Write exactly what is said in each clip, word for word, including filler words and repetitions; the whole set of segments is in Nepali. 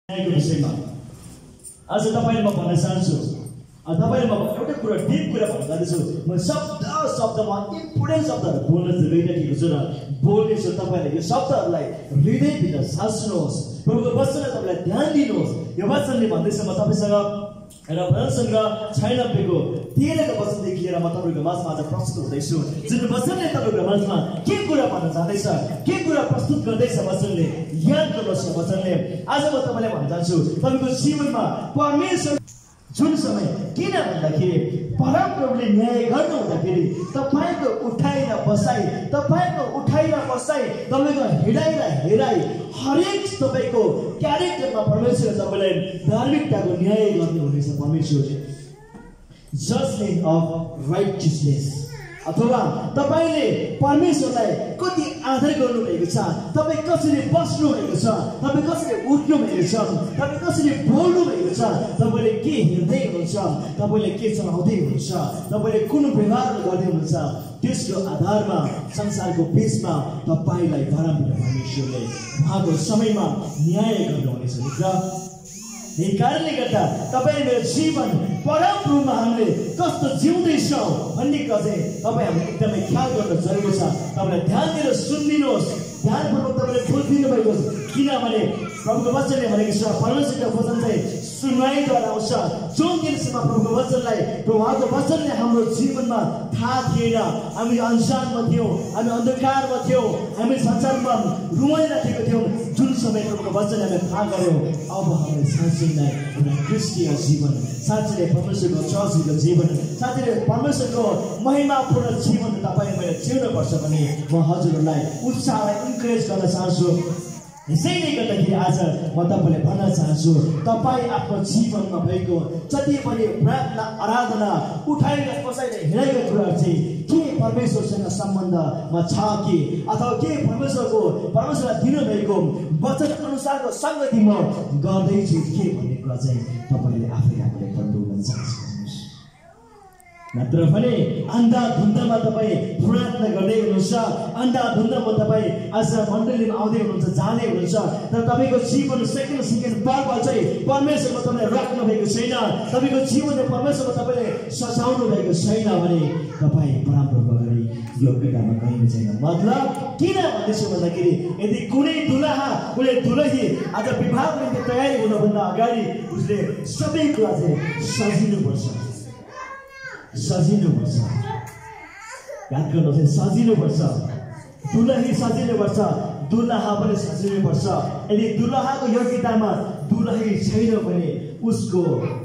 न्यायको विषयमा आज तपाईले म भन्न चाहन्छु। तपाईले म एउटा कुरा डिप कुरा भन्न चाहन्छु। म शब्द शब्दमा इम्पोर्टेन्ट शब्दहरू बोल्न गइरहेको छु र बोल्नेछु। तपाईले यो शब्दहरूलाई हृदयभित्र साच्नुहोस्। प्रभुको वचनलाई तपाईले ध्यान दिनुहोस्। यो वचनले भन्दैछ म तपाईसँग र भजनसँग छयानब्बेको तेह्रको वचनदेखि लिएर म तपाईँको माझमा आज प्रस्तुत हुँदैछु। जुन वचनले तपाईँको माझमा के कुरा भन्न चाहँदैछ, के कुरा प्रस्तुत गर्दैछ वचनले, याद गर्नुहोस्। वचनले आज म तपाईँलाई भन्न चाहन्छु, तपाईँको जीवनमा परमेश्वर जुन समय किन भन्दाखेरि परमप्रभुले न्याय गर्नु हुँदाखेरि तपाईँको उठाइ र बसाइ, तपाईँको उठाइ र बसाइ, तपाईँको हिँडाइ र हेराइ, हरेक तपाईँको क्यारेक्टरमा परमेश्वरले तपाईँलाई धार्मिकताको न्याय गर्नु हुनेछ। परमेश्वरले जजमेन्ट अफ राइटियसनेस, अथवा तपाईँले परमेश्वरलाई कति आदर गर्नुभएको छ, तपाईँ कसरी बस्नु भएको छ, तपाईँ कसरी उठ्नु भएको छ, तपाईँ कसरी बोल्नु भएको छ, तपाईँले के हेर्दै हुनुहुन्छ, तपाईँले के चलाउँदै हुनुहुन्छ, तपाईँले कुन व्यवहार गर्दै हुनुहुन्छ, त्यसको आधारमा संसारको बिचमा तपाईँलाई परमपिता परमेश्वरले उहाँको समयमा न्याय गर्नुहुनेछ। मित्र, यही कारणले गर्दा तपाईँ मेरो जीवन परमप्रभुमा हामीले कस्तो जिउँदैछौँ भन्ने कुरा चाहिँ तपाईँ हामीले एकदमै ख्याल गर्न जरुरी छ। तपाईँलाई ध्यान दिएर सुनिदिनुहोस्, ध्यानपूर्वक तपाईँले बुझिदिनु भएको छ। किनभने प्रभुको वचनले भनेको छ, परमेश्वरको वचन चाहिँ सुनवाइद्वारा आउँछ। जुन दिनसम्म प्रभुको वचनलाई, प्रभुको वचनले हाम्रो जीवनमा थाहा थिएन, हामी अनजानमा थियौँ, हामी अन्धकारमा थियौँ, हामी संसारमा रुवाइराखेको थियौँ, जुन समय प्रभुको वचनले हामीले थाहा गऱ्यौँ, अब हामीले साँच्चै नै एउटा क्रिस्टीय जीवन, साँच्चै नै परमेश्वरको चर्चको जीवन, साँच्चै नै परमेश्वरको महिमापूर्ण जीवन तपाईँ मैले जिउनुपर्छ भने म हजुरहरूलाई उत्साहलाई इन्करेज गर्न चाहन्छु। यसैले गर्दाखेरि आज म तपाईँलाई भन्न चाहन्छु, तपाईँ आफ्नो जीवनमा भएको जति पनि प्रार्थना, आराधना, उठाइर बसाइर हिँडेको कुराहरू चाहिँ के परमेश्वरसँग सम्बन्धमा छ कि, अथवा के परमेश्वरको परमेश्वरलाई दिनुभएको वचन अनुसारको सङ्गति म गर्दैछु के भन्ने कुरा चाहिँ तपाईँले आफै आफूले पढ्नु चाहन्छु। नत्र भने अन्धाधुन्दामा तपाईँ प्रार्थना गर्दै हुनुहुन्छ, अन्धाधुन्दामा तपाईँ आज मण्डलीमा आउँदै हुनुहुन्छ, जाँदै हुनुहुन्छ, तर तपाईँको जीवन सेकेन्ड सेकेन्ड पल चाहिँ परमेश्वरमा तपाईँले राख्नु भएको छैन, तपाईँको जीवनमा परमेश्वरमा तपाईँले सजाउनु भएको छैन भने तपाईँ परमप्रभुको अगाडि योग्यतामा कहीँ छैन। मतलब किन भन्दैछु भन्दाखेरि यदि कुनै दुलहा, कुनै दुलही आज विवाहको निम्ति तयारी हुनुभन्दा अगाडि उसले सबै कुरा चाहिँ सजिनुपर्छ, सजिनुपर्छ। याद गर्नुहोस्, सजिनुपर्छ। दुलही सजिनुपर्छ, दुलहा पनि सजिनुपर्छ। यदि दुलहाको योग्यतामा दुलही छैन भने उसको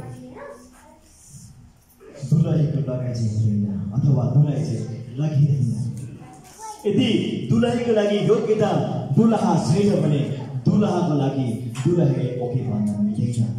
दुलहीको लगाइ चाहिँ हुँदैन, अथवा दुलही चाहिँ लगिँदैन। यदि दुलहीको लागि योग्यता दुलहा छैन भने दुलहाको लागि दुलहीले ओके भन्न मिल्दैन।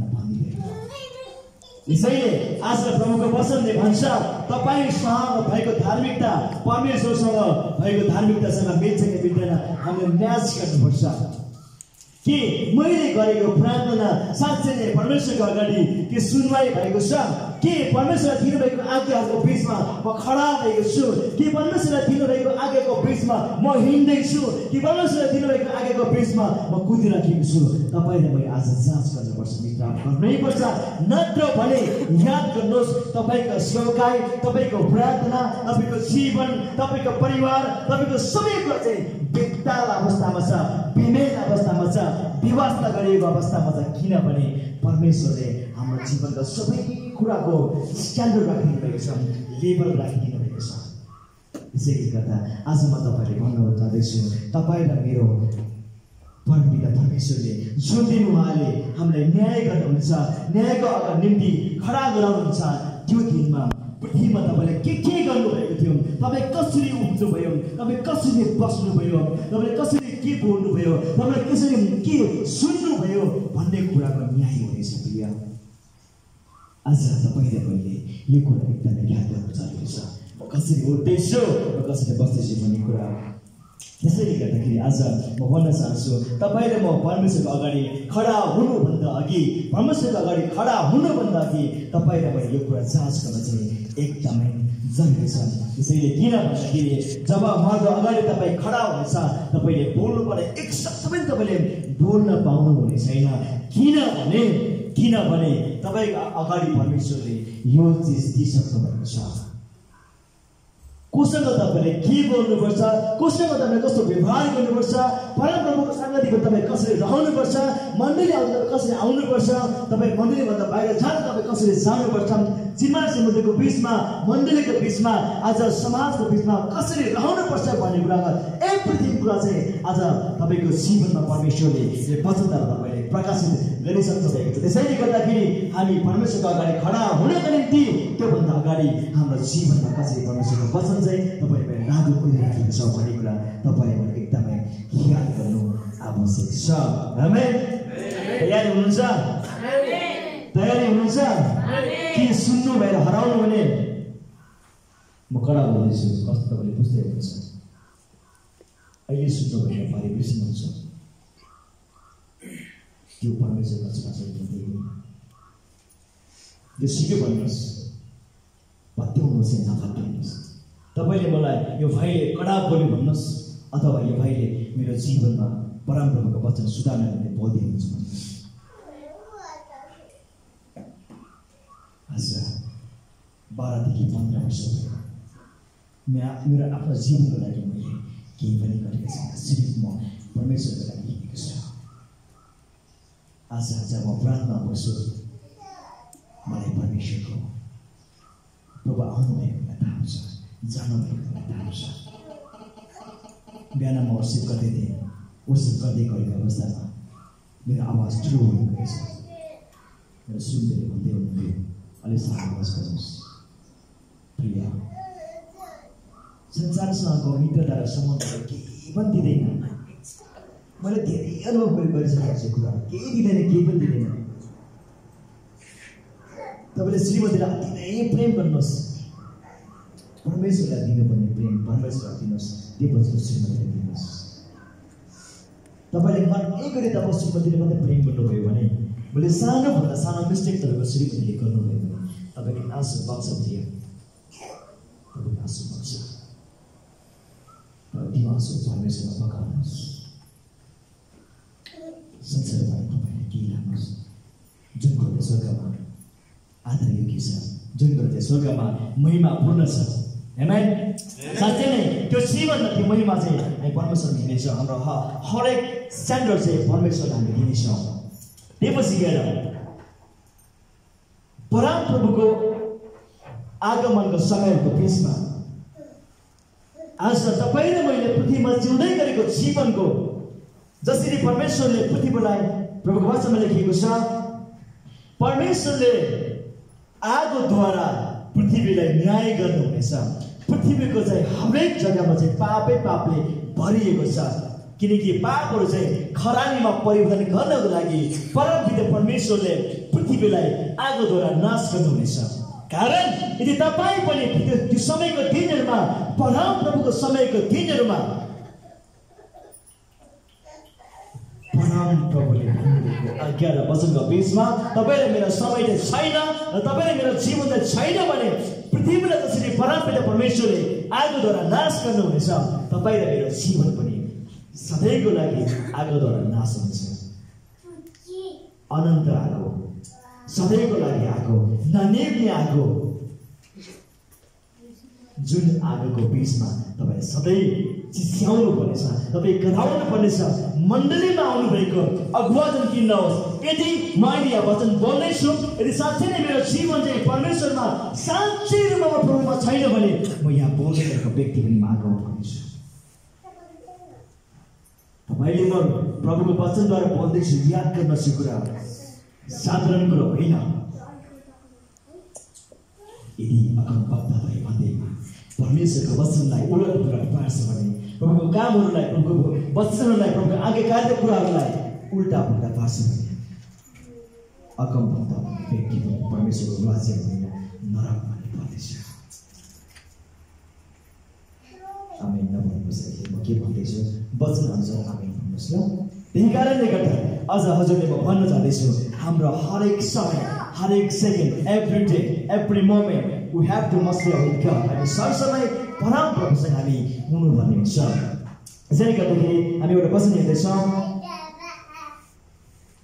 यसैले आज प्रभुको वचनले भन्छ, तपाईँसँग भएको धार्मिकता परमेश्वरसँग भएको धार्मिकतासँग मिल्छ कि मिल्दैन, हामीले म्याच गर्नुपर्छ। कि मैले गरेको प्रार्थना साँच्चै नै परमेश्वरको अगाडि के सुनवाई भएको छ, के परमेश्वरले दिनुभएको आज्ञाहरूको बिचमा म खडा भएको छु, कि परमेश्वरले दिनुभएको आज्ञाको बिचमा म हिँड्दैछु, कि परमेश्वरले दिनुभएको आज्ञाको बिचमा म कुदिराखेको छु। तपाईँले मैले आज जाँच गर्नुपर्छ। मित्र, गर्नै पर्छ। नत्र भने याद गर्नुहोस्, तपाईँको सेवकाई, तपाईँको प्रार्थना, तपाईँको जीवन, तपाईँको परिवार, तपाईँको सबै कुरा चाहिँ बेताल अवस्थामा छ, बेमेल अवस्थामा छ, विवास्ता गरिएको अवस्थामा छ। किनभने परमेश्वरले हाम्रो जीवनका सबै कुराको स्ट्यान्डर्ड राखिदिनु भएको छ, लेभल राखिदिनु भएको छ। यसैले गर्दा आज म तपाईँले भन्न चाहँदैछु, तपाईँ र मेरो परमपिता परमेश्वरले जुन दिन उहाँले हामीलाई न्याय गर्नुहुन्छ, न्यायको अगाडि निम्ति खडा गराउनुहुन्छ, त्यो दिनमा पृथ्वीमा तपाईँले के के गर्नुभएको थियो, तपाईँ कसरी उठ्नुभयो, तपाईँ कसरी बस्नुभयो, तपाईँले कसरी के बोल्नुभयो, तपाईँले कसरी के सुन्नुभयो भन्ने कुराको न्याय हुनेछ। प्रिय, आज तपाईँले मैले यो कुरा एकदमै याद गर्नु जरुरी छ। म कसरी उठ्दैछु, म कसरी बस्दैछु भन्ने कुरा। त्यसैले गर्दाखेरि आज म भन्न चाहन्छु, तपाईँ र म परमेश्वरको अगाडि खडा हुनुभन्दा अघि, परमेश्वरको अगाडि खडा हुनुभन्दा अघि तपाईँ र मैले यो कुरा जाँच गर्न चाहिँ एकदमै जरुरी छ। त्यसैले किन भन्दाखेरि जब उहाँको अगाडि तपाईँ खडा हुनेछ, तपाईँले बोल्नुपर्ने एक शब्द पनि तपाईँले बोल्न पाउनुहुने छैन। किनभने किनभने तपाईँको अगाडि परमेश्वरले यो चिज दिइसक्नु भएको छ। कोसँग तपाईँले के बोल्नुपर्छ, कोसँग तपाईँले कस्तो व्यवहार गर्नुपर्छ, परमप्रभुको साङ्गतिमा तपाईँ कसरी रहनुपर्छ, मण्डली आउँदा तपाईँ कसरी आउनुपर्छ, तपाईँ मण्डलीभन्दा बाहिर जाँदा तपाईँ कसरी जानुपर्छ, छिमेकी छिमेकीको बिचमा, मण्डलीको बिचमा, आज समाजको बिचमा कसरी रहनुपर्छ भन्ने कुरामा एभ्रिथिङ कुरा चाहिँ आज तपाईँको जीवनमा परमेश्वरले यो वचनद्वारा तपाईँले प्रकाशित गरिसक्नु भएको छ। त्यसैले गर्दाखेरि हामी परमेश्वरको अगाडि खडा हुनको निम्ति त्योभन्दा अगाडि हाम्रो जीवनमा कसरी परमेश्वरको वचन चाहिँ तपाईँले लागू गरिराखेको छ भन्ने कुरा तपाईँले एकदमै याद गर्नु आवश्यक छ। आमेन। तयारी हुनुहुन्छ? तयारी हुनुहुन्छ कि सुन्नु भएर हराउनु भने? म कडा बोल्दैछु, कस्तो तपाईँले बुझ्दै हुनुहुन्छ। अहिले सुन्नु भएर पारि बिर्सिनुहुन्छ, त्यो परमेश्वरको वचन यो सिक्यो भन्नुहोस्, पत्याउनुहोस् या नपत्याउनुहोस्। तपाईँले मलाई यो भाइले कडा बोल्यो भन्नुहोस्, अथवा यो भाइले मेरो जीवनमा परमप्रभुको वचन सुधार्न भने बोल्दै हुनुहुन्छ भन्नुहोस्। आज बाह्रदेखि पन्ध्र वर्ष भयो मेरो आफ्नो जीवनको लागि मैले केही पनि गरेको छैन, सिर्फ म परमेश्वरको लागि हिँडेको छु। आज जब म प्रार्थना गर्छु, मलाई परमेश्वरको प्रभु आउनु भएको मलाई थाहा हुन्छ, जानु भएको मलाई थाहा हुन्छ। बिहान म वर्षिप गर्दै थिएँ, वर्षिप गर्दै गरेको अवस्थामा मेरो आवाज ठुलो हुनु गएको छ। मेरो सुन्दै भन्दै हुनुहुन्थ्यो, अलि साहस गर्नुहोस् प्रिय, संसारसँगको मित्रता र सम्बन्ध केही पनि दिँदैन। मैले धेरै अनुभव गरिसकेको छु, कुरा केही दिँदैन, केही पनि दिँदैन। तपाईँले श्रीमतीलाई अति नै प्रेम गर्नुहोस्, परमेश्वरलाई दिनुपर्ने प्रेम परमेश्वरलाई दिनुहोस्, त्यो पछि श्रीमतीलाई दिनुहोस्। तपाईँले मन के गरी तपाईँ श्रीमतीले मात्रै प्रेम गर्नुभयो भने, मैले सानोभन्दा सानो मिस्टेक तपाईँको श्रीमतीले गर्नुभयो भने तपाईँको आँसु बग्छ थियो, तपाईँको आँसु बग्छ। र त्यो आँसु परमेश्वरमा बगाउनुहोस्। संसारबाट तपाईँले केही लानुहोस्, जुन कुरो स्वर्गमा आदर योग्य छ, जुन कुरो चाहिँ स्वर्गमा महिमा पूर्ण छ। आमेन। साँच्चै नै त्यो जीवनमा त्यो महिमा चाहिँ हामी परमेश्वरमा दिनेछौँ। हाम्रो हरेक स्ट्यान्डर्ड चाहिँ परमेश्वरलाई हामी दिनेछौँ। त्यसपछि गएर परमप्रभुको आगमनको समयको बिचमा आज तपाईँ र मैले पृथ्वीमा जिउँदै गरेको जीवनको जसरी परमेश्वरले पृथ्वीलाई प्रभुको वचनमा लेखिएको छ, परमेश्वरले आगोद्वारा पृथ्वीलाई न्याय गर्नुहुनेछ। पृथ्वीको चाहिँ हरेक जग्गामा चाहिँ पापै पापले भरिएको छ, किनकि पापहरू चाहिँ खरानीमा परिवर्तन गर्नको लागि परमपिता परमेश्वरले पृथ्वीलाई आगोद्वारा नाश गर्नुहुनेछ। कारण यदि तपाईँ पनि त्यो समयको दिनहरूमा, परमप्रभुको समयको दिनहरूमा परमप्रभुले आज्ञा र वचनको बिचमा तपाईँ र मेरो समय चाहिँ छैन र तपाईँ र मेरो जीवन चाहिँ छैन भने पृथ्वीलाई जसरी परमपिता परमेश्वरले आगोद्वारा नाश गर्नुहुनेछ, तपाईँ र मेरो जीवन पनि सधैँको लागि आगोद्वारा नाश हुनेछ। अनन्त आगो, सधैँको लागि आगो, ननिर्ने आगो, जुन आगोको बिचमा तपाईँ सधैँ चिस्याउनु पर्नेछ, तपाईँ गराउनु पर्नेछ। मण्डलीमा आउनुभएको अगुवा जुन किन नहोस्, यदि म अहिले यहाँ वचन बोल्दैछु, यदि साँच्चै नै मेरो जीवन चाहिँ परमेश्वरमा साँच्चै रूपमा प्रभुमा छैन भने म यहाँ बोल्दै गरेको व्यक्ति पनि माग गर्नेछु। तपाईँले म प्रभुको वचनद्वारा बोल्दैछु, याद गर्नुहोस् यो कुरा साधारण कुरो होइन। यदि अगमवक्ता भए भन्दै परमेश्वरको वचनलाई उलट पुलट पार्छ भने, प्रभुको कामहरूलाई, प्रभुको वचनहरूलाई, प्रभुको आज्ञाकारी कुराहरूलाई उल्टा पुल्टा पार्छ भने अगमवक्ता व्यक्ति परमेश्वरको राज्य भनेर नरकमा पर्नेछ। आमेन नभन्नुहोस्। म के भन्दैछु वचन अनुसार आमेन भन्नुहोस् ल। त्यही कारणले गर्दा अझ हजुरले म भन्न चाहन्छु हाम्रो हरेक समय हरेक second every day every moment we have to must be with God हामी सरसमय परमप्रभुसँग हामी हुनुपर्ने हुन्छ। त्यसैले गर्दाखेरि हामी एउटा वचन हेर्दैछौँ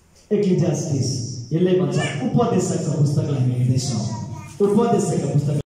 एक्लिसियास्टिस, यसले भन्छ उपदेशकको पुस्तकलाई हामी हेर्दैछौँ। उपदेशकको पुस्तक